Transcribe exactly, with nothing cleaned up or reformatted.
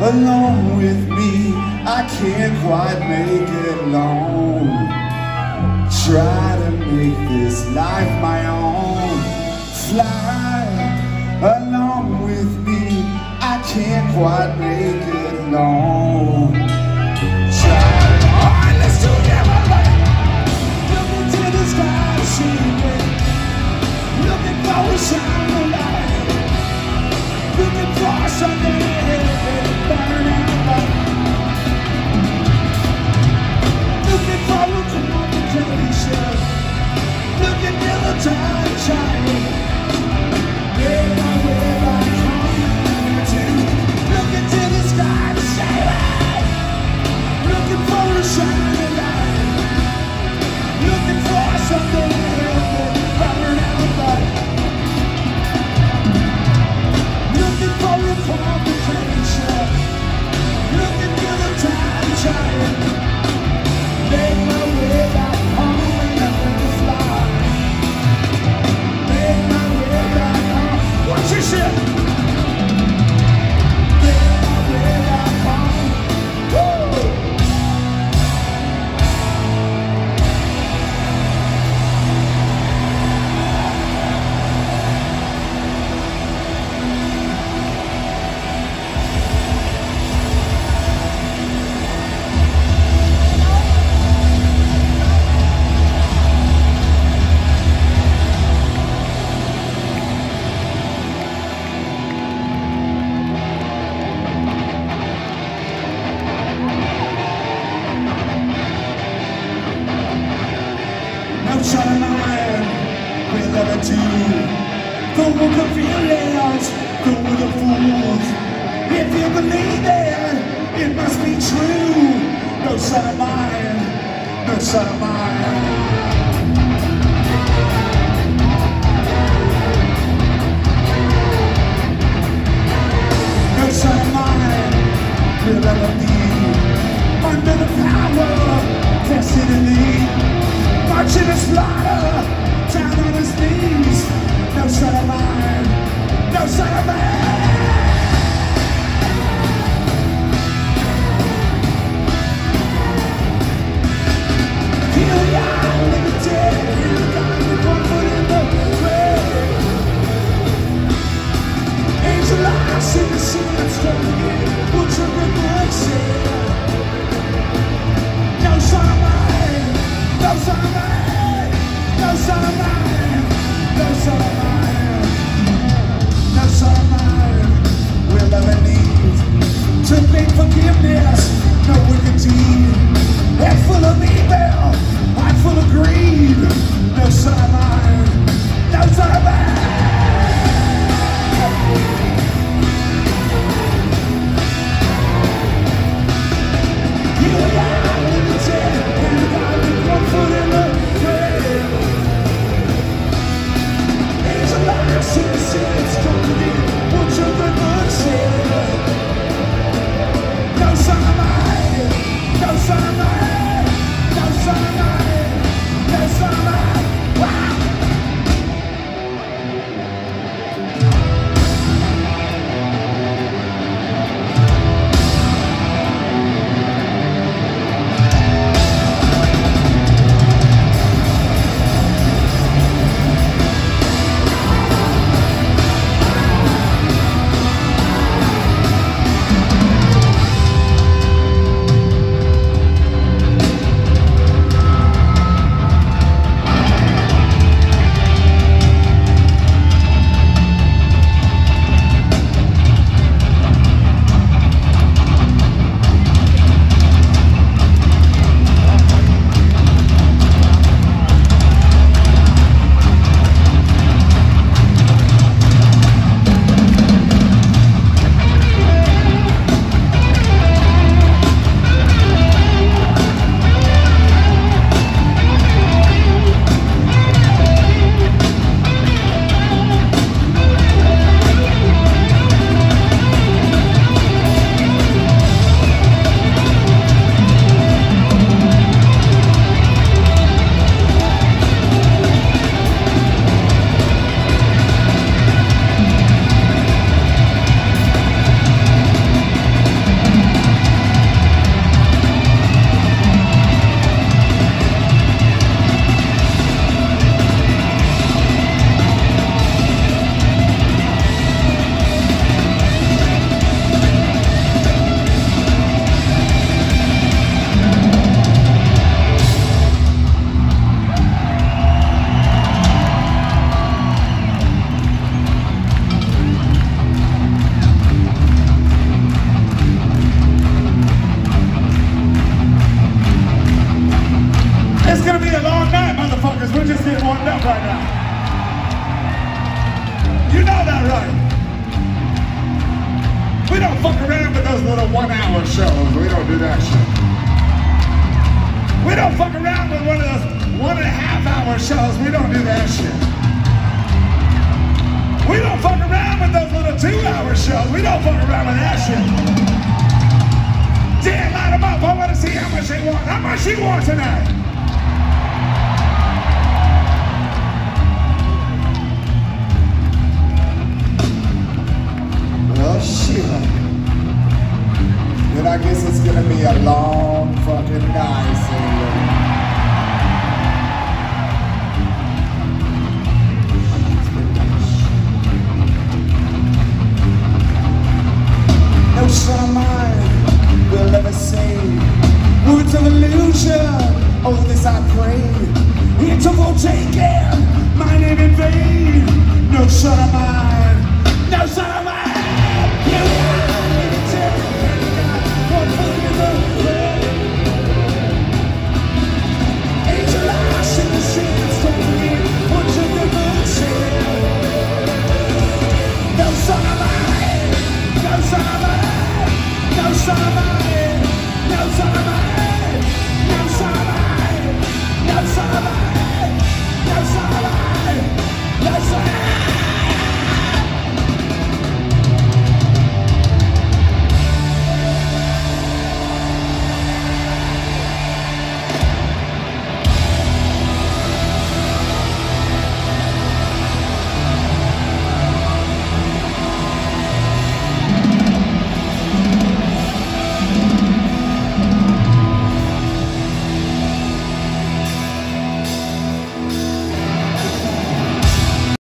alone with me, I can't quite make it long. Try to make this life my own. Fly along with me, I can't quite make it long. Try. Alright, let's do it again, everybody. Look into the sky, see it. Looking for a shining light. Looking for something burning bright. Looking for a communication. Looking till the time shining. Make my way back home to. Look into the sky to save it. Looking for a shining light. Looking for something burning bright. Looking for a complication. Looking till the time shining. Make my way back home and nothing to fly. Make my way back home. What's your shit? Make my way back home. Woo! Shut a line, we'll never do. Go with the feelings, go with the fools. If you believe it, it must be true. No son of mine, no son of mine. No son of mine, we'll never be. Under the power, destiny. Marching a slaughter, down on his knees. No son of mine, no son of mine. Here we are, living dead. Here we are, with one foot in the grave. Angel eyes in the sea, I'm struggling in. What's your good boy say? No son of mine, no son of mine. No son of mine, no son of mine, no son of mine will ever need to make forgiveness, no wicked deed. Head full of evil, heart full of greed. No son of mine, no son of mine. Here we are, living dead, and we got with one foot in the I see the city's coming. What's your good book say? No son of mine, no son of mine, no son of mine, no son of mine. Wow! one hour shows. We don't do that shit. We don't fuck around with one of those one and a half hour shows. We don't do that shit. We don't fuck around with those little two hour shows. We don't fuck around with that shit. Dan, light them up. I want to see how much they want. How much you want tonight? Well, shit. Then I guess it's gonna be a long fucking night, so no son of mine will ever say words of illusion. Oh, this I pray. It's a take it.